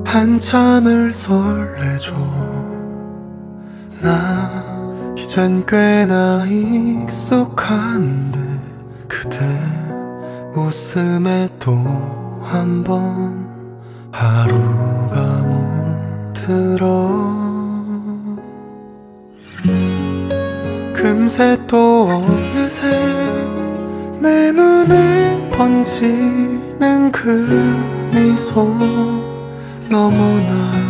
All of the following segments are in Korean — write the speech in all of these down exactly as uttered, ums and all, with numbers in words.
한참을 설레줘. 나 이젠 꽤나 익숙한데 그대 웃음에 또 한 번 하루가 물들어. 금세 또 어느새 내 눈에 번지는 그 미소 너무나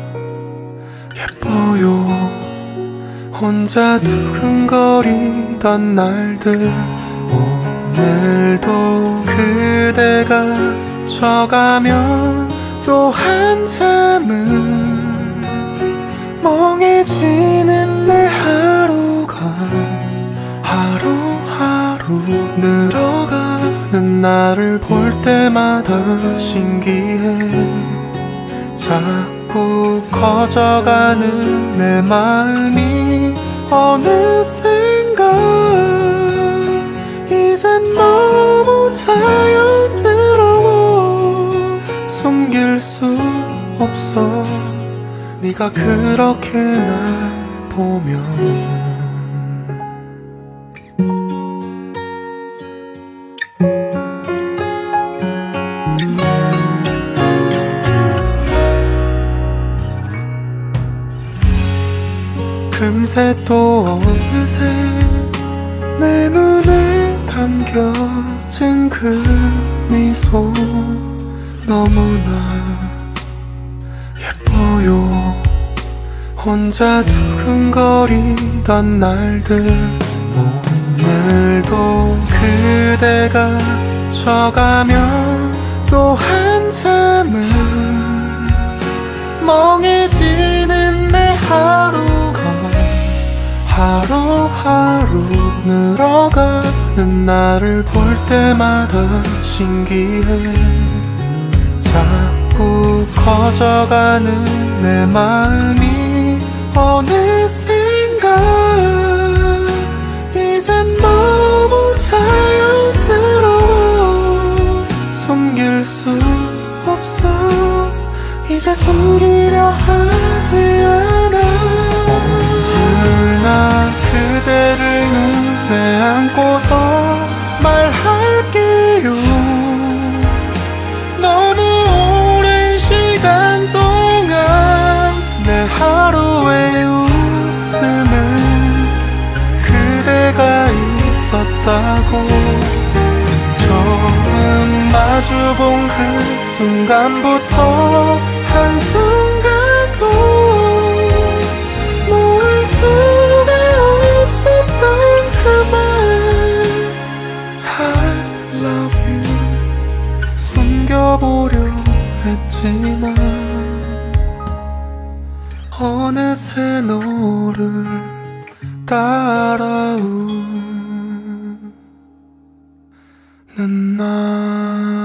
예뻐요. 혼자 두근거리던 날들 오늘도 그대가 스쳐가면 또 한참은 멍해지는 내 하루가 하루하루 늘어가는 나를 볼 때마다 신기해. 자꾸 커져가는 내 마음이 어느샌가 이젠 너무 자연스러워. 숨길 수 없어 네가 그렇게 날 보면. 금세 또 어느새 내 눈에 담겨진 그 미소 너무나 예뻐요. 혼자 두근거리던 날들 오늘도 그대가 스쳐가면 또 한참은 멍해지는 내 하루가 하루하루 늘어가는 나를 볼 때마다 신기해. 자꾸 커져가는 내 마음이 어느샌가 이젠 너무 자연스러워. 숨길 수 없어 이제 숨기려 하지 않아. 나 그대를 눈에 안고서 말할게요. 너무 오랜 시간 동안 내 하루의 웃음은 그대가 있었다고. 처음 마주본 그 순간부터 한순간도 수가 없었던 그 말 I love you 숨겨보려 했지만 어느새 너를 따라오는 나.